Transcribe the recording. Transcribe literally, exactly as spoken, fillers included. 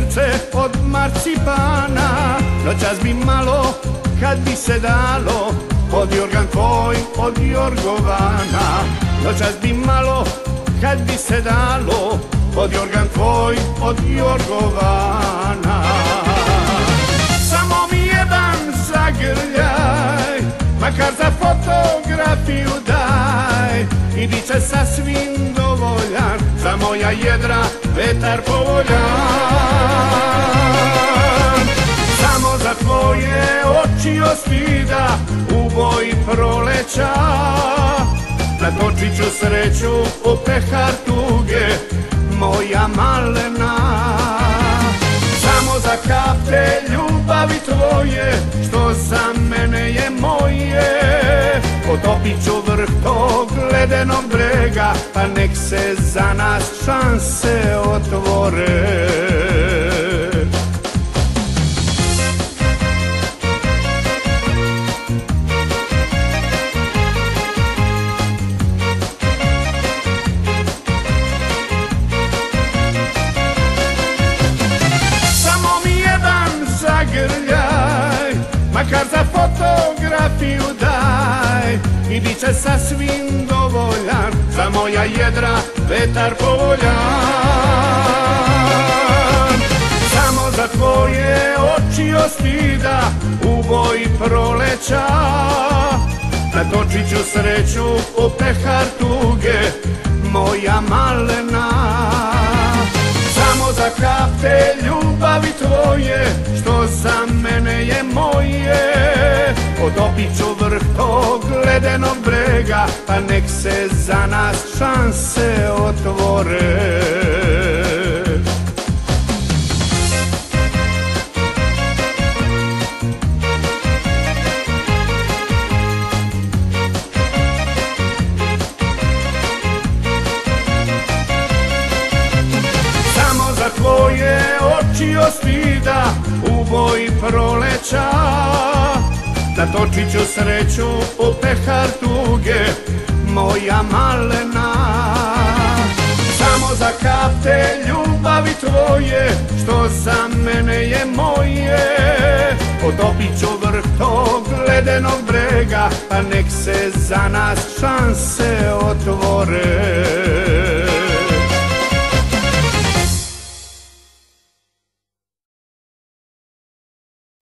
srce od marcipana. Noćas bi malo, kad bi se dalo, od jorgan tvoj, od jorgovana. Noćas bi malo, kad bi se dalo, od jorgan tvoj, od jorgovana. Samo mi jedan zagrljaj, makar za fotografiju daj, i bit će sasvim dovoljan, za moja jedra vetar povoljan. Samo za tvoje oči od stida, u boji proleća, natočit ću sreću u pehar tuge, moja malena. Samo za kape ljubavi tvoje, što za mene je moje, potopit ću vrh tog ledenog brega, pa nek se za nas šanse otvore. Zagrljaj, makar za fotografiju daj, i bit će sasvim dovoljan, za moja jedra vetar povoljan. Samo za tvoje oči od stida, u boji proleća, natočit ću sreću u pehar tuge, moja malena. Samo za kape ljubavi tvoje, što za mene je moje, potopit ću vrh tog ledenog brega, pa nek se za nas šanse otvore. Tvoje oči od stida, u boji proleća, natočit ću sreću u pehar tuge, moja malena. Samo za kape ljubavi tvoje, što za mene je moje, potopit ću vrh tog ledenog brega, pa nek se za nas šanse otvore.